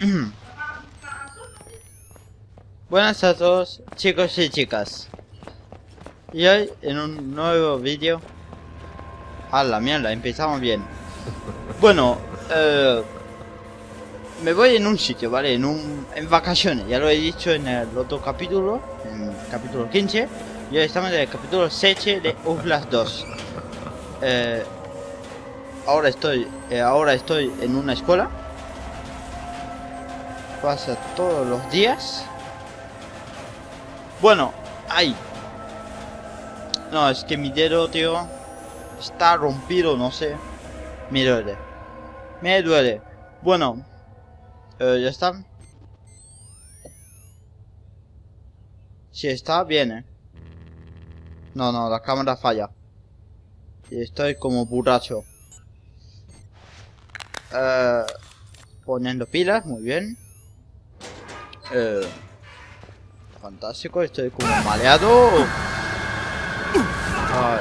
Buenas a todos, chicos y chicas. Y hoy en un nuevo vídeo. A la mierda, empezamos bien. Bueno, me voy en un sitio, ¿vale? En vacaciones, ya lo he dicho en el otro capítulo, en el capítulo 15. Y hoy estamos en el capítulo 7 de Outlast 2. Ahora estoy en una escuela. Pasa todos los días. Bueno, ay. No, es que mi dedo, tío, está rompido, no sé. Me duele. Me duele. Bueno, ya está. Si está bien, No, la cámara falla. Y estoy como borracho. Poniendo pilas, muy bien. Fantástico, estoy como maleado. Ay.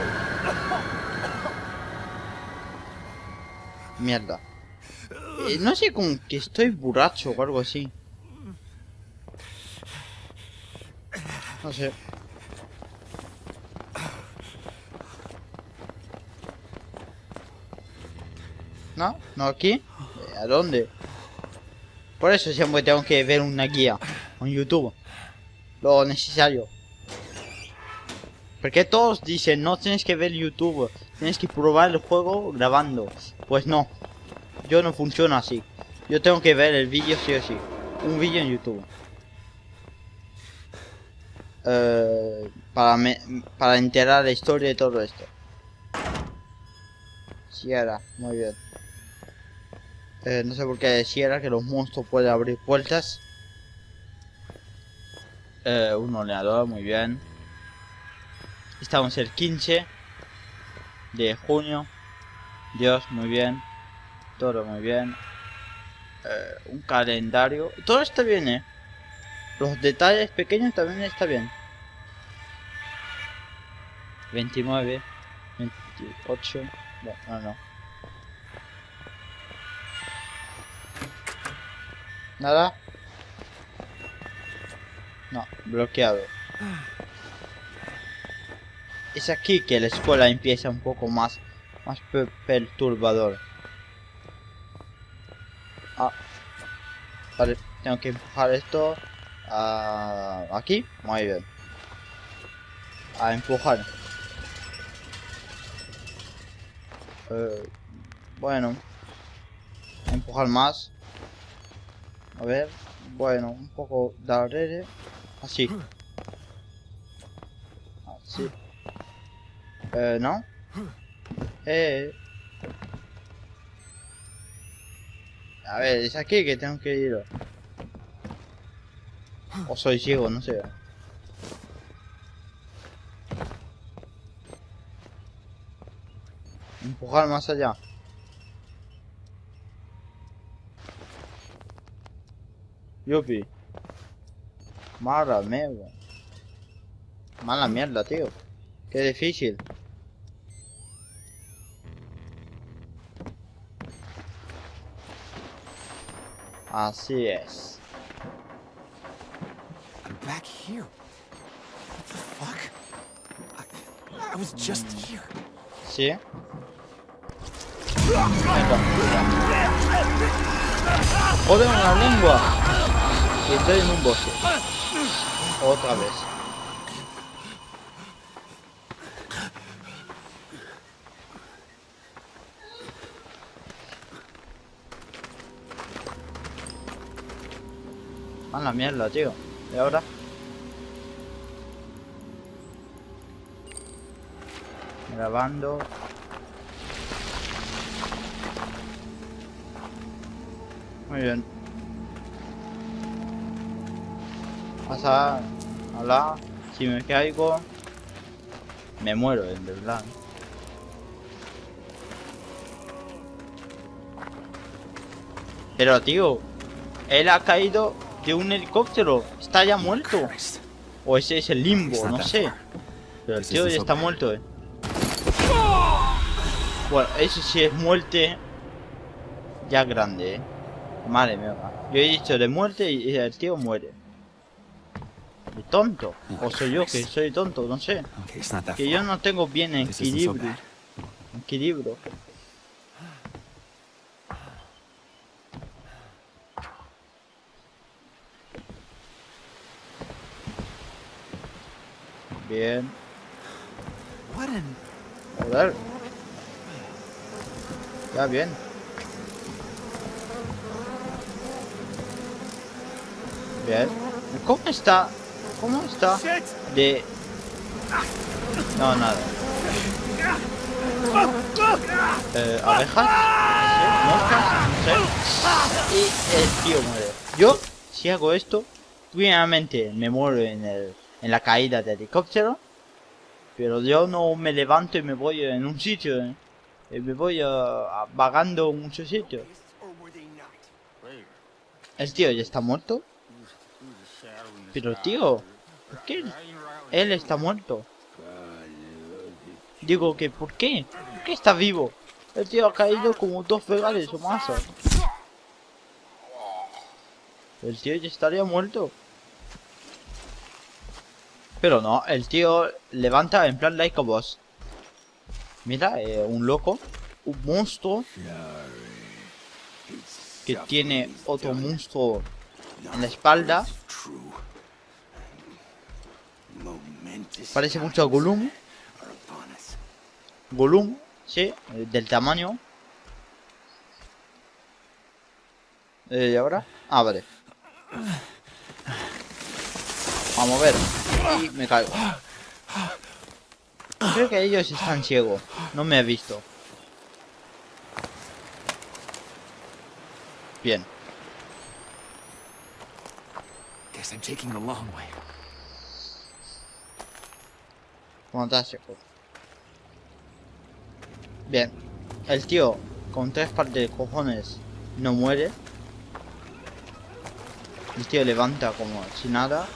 Mierda. No sé, con que estoy borracho o algo así. No sé. ¿No? ¿No aquí? ¿A dónde? Por eso siempre tengo que ver una guía en YouTube. Lo necesario. Porque todos dicen, no tienes que ver YouTube, tienes que probar el juego grabando. Pues no, yo no funciono así. Yo tengo que ver el vídeo sí o sí. Un vídeo en YouTube. Para enterar la historia de todo esto. Sierra, muy bien. No sé por qué decía que los monstruos pueden abrir puertas. Un oleador, muy bien. Estamos el 15 de junio. Dios, muy bien. Todo muy bien. Un calendario. Todo está bien, Los detalles pequeños también está bien. 29, 28. No. Nada. No, bloqueado. Es aquí que la escuela empieza un poco más perturbador. Ah, vale, tengo que empujar esto aquí, muy bien. A empujar. Bueno, empujar más. A ver, bueno, un poco de arrere. Así. Así. ¿No? A ver, es aquí que tengo que ir. O soy ciego, no sé. Empujar más allá. Yupi. Mala mierda. Mala mierda, tío. Qué difícil. Así es. I'm back here. What the fuck? I was just here. ¿Sí? Joder, una lengua. Y estoy en un bosque. Otra vez. A la mierda, tío. ¿Y ahora? Grabando. Muy bien. Pasa. Hola. Si me caigo, me muero, en verdad. Pero, tío, él ha caído de un helicóptero. Está ya muerto. O ese es el limbo, no sé. Pero el tío ya está muerto, Bueno, eso sí es muerte ya grande, Madre mía. Yo he dicho de muerte y el tío muere. ¿De tonto? O soy yo que soy tonto, no sé. Okay, it's not that Que yo far. no tengo bien This isn't so equilibrio. bad. Equilibrio. Bien. What in... Joder. Ya bien. Bien. ¿Cómo está? ¿Cómo está? Shit! De... No, nada. Abejas. Sí, moscas. Sí. Y el tío muere. Yo, si hago esto, primeramente me muero en la caída del helicóptero. Pero yo no me levanto y me voy en un sitio. Me voy vagando en muchos sitios. El tío ya está muerto. Pero tío, ¿por qué él está muerto? Digo que ¿por qué? ¿Por qué está vivo? El tío ha caído como 2 veces o más. El tío ya estaría muerto. Pero no, el tío levanta en plan like a boss. Mira, un loco, un monstruo que tiene otro monstruo en la espalda. Parece mucho a Gollum. Gollum, sí, del tamaño. ¿Y ahora? Ah, vale. Vamos a ver. Y me caigo. Creo que ellos están ciegos. No me he visto. Bien. Guess I'm taking the long way. Fantástico. Bien. El tío con 3 partes de cojones no muere. El tío levanta como si nada.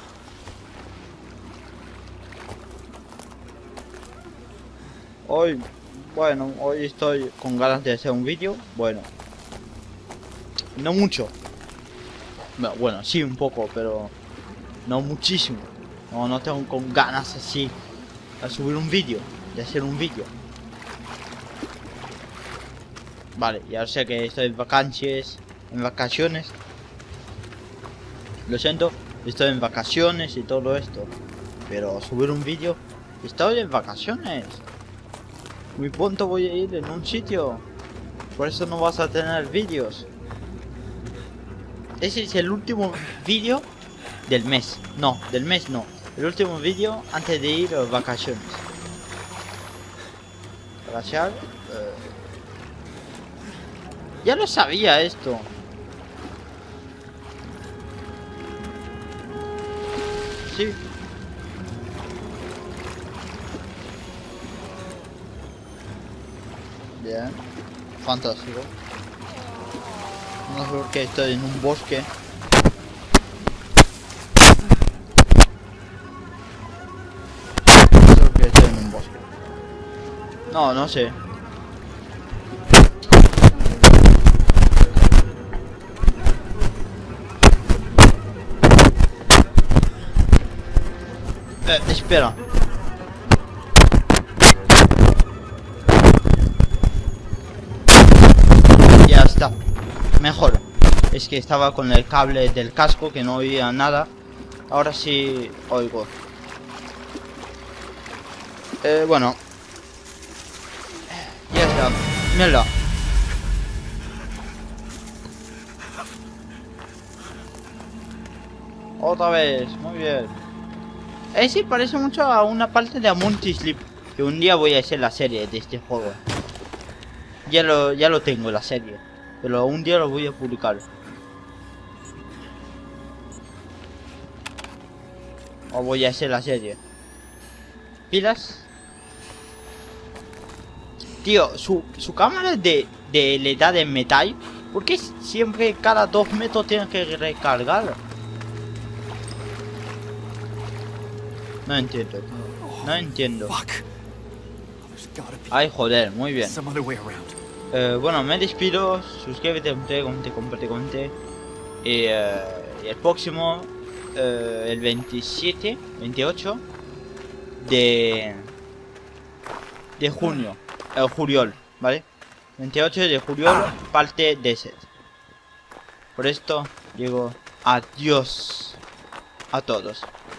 Hoy, bueno, hoy estoy con ganas de hacer un vídeo. Bueno, no mucho. Bueno, sí un poco, pero no muchísimo. No tengo con ganas así a subir un vídeo, de hacer un vídeo. Vale, ya sé que estoy en vacaciones. Lo siento, estoy en vacaciones y todo esto. Pero subir un vídeo, estoy en vacaciones. Muy pronto voy a ir en un sitio. Por eso no vas a tener vídeos. Ese es el último vídeo del mes. No, del mes no. El último vídeo antes de ir a vacaciones. Gracias. Ya lo sabía esto. Sí. Bien. Fantástico. No sé por qué estoy en un bosque. No sé por qué estoy en un bosque. No sé. Espera. Ya está. Mejor. Es que estaba con el cable del casco que no oía nada. Ahora sí oigo. Bueno. Ya está. Mira. Otra vez. Muy bien. Sí, parece mucho a una parte de Among Sleep. Que un día voy a hacer la serie de este juego. Ya lo tengo, la serie. Pero un día lo voy a publicar. O voy a hacer la serie. ¿Pilas? Tío, su cámara es de la edad de metal. ¿Por qué siempre cada 2 metros tienes que recargar? No entiendo. No entiendo. Fuck. There's gotta be Ay, joder, muy bien. some other way around. Bueno, me despido. Suscríbete, comparte. Y el próximo, el 27, 28 de junio. Juliol, ¿vale? 28 de Juliol, parte de set. Por esto digo adiós a todos.